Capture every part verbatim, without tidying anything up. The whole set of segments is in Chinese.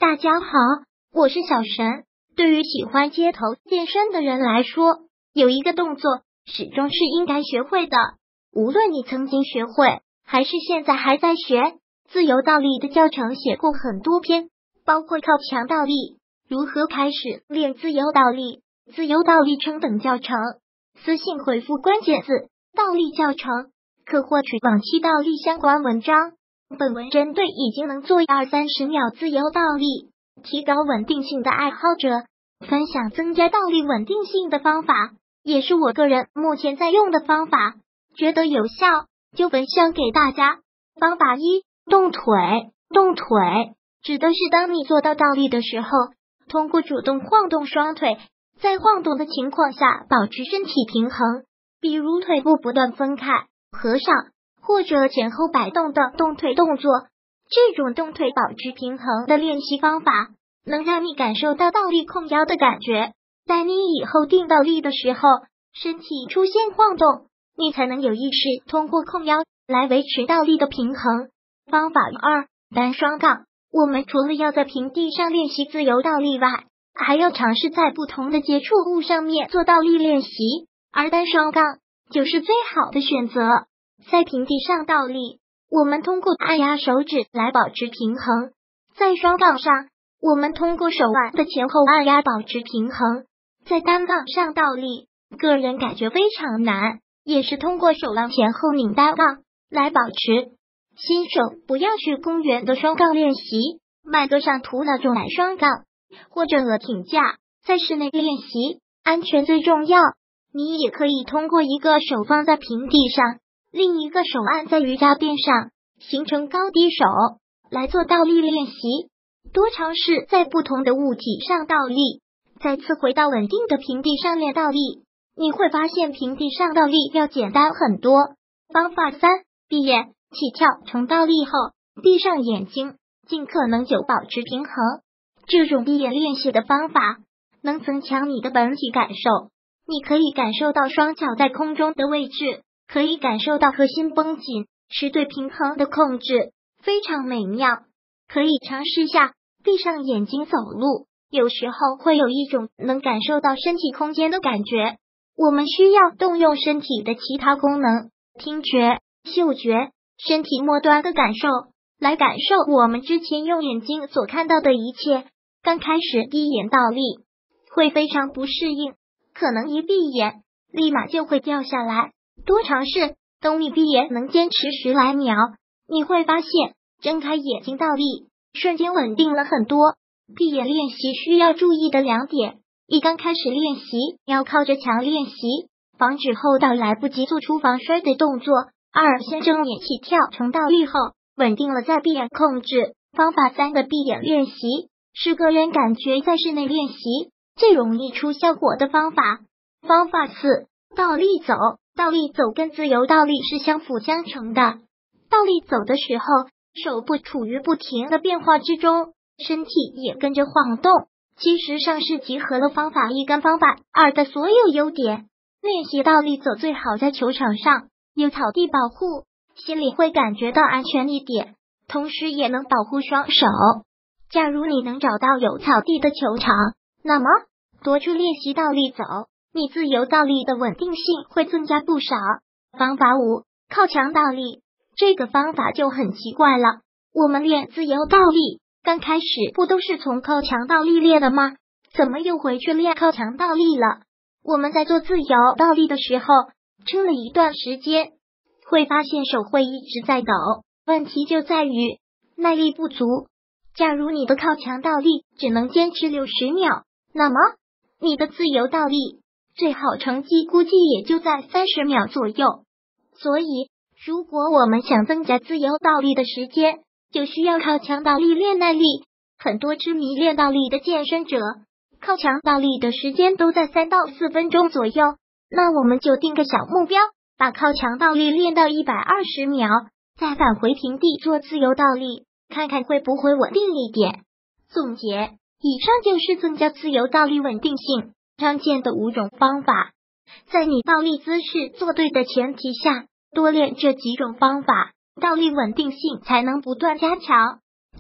大家好，我是小神。对于喜欢街头健身的人来说，有一个动作始终是应该学会的。无论你曾经学会，还是现在还在学，自由倒立的教程写过很多篇，包括靠墙倒立、如何开始练自由倒立、自由倒立成等教程。私信回复关键字倒立教程，可获取往期倒立相关文章。本文针对已经能做二三十秒自由倒立、提高稳定性的爱好者，分享增加倒立稳定性的方法，也是我个人目前在用的方法，觉得有效就分享给大家。方法一，动腿。动腿指的是当你做到倒立的时候，通过主动晃动双腿，在晃动的情况下保持身体平衡，比如腿部不断分开、合上或者前后摆动的动腿动作。这种动腿保持平衡的练习方法，能让你感受到倒立控腰的感觉。在你以后定倒立的时候，身体出现晃动，你才能有意识通过控腰来维持倒立的平衡。方法二，单双杠。我们除了要在平地上练习自由倒立外，还要尝试在不同的接触物上面做倒立练习，而单双杠就是最好的选择。在平地上倒立，我们通过按压手指来保持平衡；在双杠上，我们通过手腕的前后按压保持平衡。在单杠上倒立，个人感觉非常难，也是通过手腕前后拧单杠来保持。新手不要去公园的双杠练习，麦垛上涂了种来双杠，或者额挺架，在室内练习，安全最重要。你也可以通过一个手放在平地上，另一个手按在瑜伽垫上，形成高低手来做倒立练习。多尝试在不同的物体上倒立，再次回到稳定的平地上练倒立，你会发现平地上倒立要简单很多。方法三，闭眼起跳成倒立后，闭上眼睛，尽可能久保持平衡。这种闭眼练习的方法能增强你的本体感受，你可以感受到双脚在空中的位置，可以感受到核心绷紧是对平衡的控制，非常美妙。可以尝试下闭上眼睛走路，有时候会有一种能感受到身体空间的感觉。我们需要动用身体的其他功能，听觉、嗅觉、身体末端的感受，来感受我们之前用眼睛所看到的一切。刚开始闭眼倒立会非常不适应，可能一闭眼立马就会掉下来。多尝试，等你闭眼能坚持十来秒，你会发现睁开眼睛倒立瞬间稳定了很多。闭眼练习需要注意的两点：一，刚开始练习要靠着墙练习，防止后倒来不及做出防摔的动作；二，先睁眼起跳成倒立后稳定了再闭眼控制。方法三的闭眼练习是个人感觉在室内练习最容易出效果的方法。方法四，倒立走。倒立走跟自由倒立是相辅相成的。倒立走的时候，手部处于不停的变化之中，身体也跟着晃动，其实上是集合了方法一跟方法二的所有优点。练习倒立走最好在球场上，有草地保护，心里会感觉到安全一点，同时也能保护双手。假如你能找到有草地的球场，那么多去练习倒立走，你自由倒立的稳定性会增加不少。方法五，靠墙倒立。这个方法就很奇怪了，我们练自由倒立刚开始不都是从靠墙倒立练的吗？怎么又回去练靠墙倒立了？我们在做自由倒立的时候撑了一段时间，会发现手会一直在抖，问题就在于耐力不足。假如你的靠墙倒立只能坚持六十秒，那么你的自由倒立最好成绩估计也就在三十秒左右。所以如果我们想增加自由倒立的时间，就需要靠墙倒立练耐力。很多痴迷练倒立的健身者，靠墙倒立的时间都在三到四分钟左右。那我们就定个小目标，把靠墙倒立练到一百二十秒，再返回平地做自由倒立，看看会不会稳定一点。总结，以上就是增加自由倒立稳定性常见的五种方法。在你倒立姿势做对的前提下，多练这几种方法，倒立稳定性才能不断加强。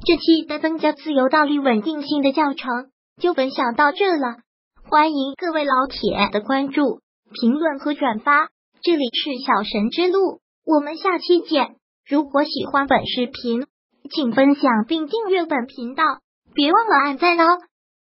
这期的增加自由道理稳定性的教程就分享到这了，欢迎各位老铁的关注、评论和转发，这里是小神之路，我们下期见。如果喜欢本视频，请分享并订阅本频道，别忘了按赞哦。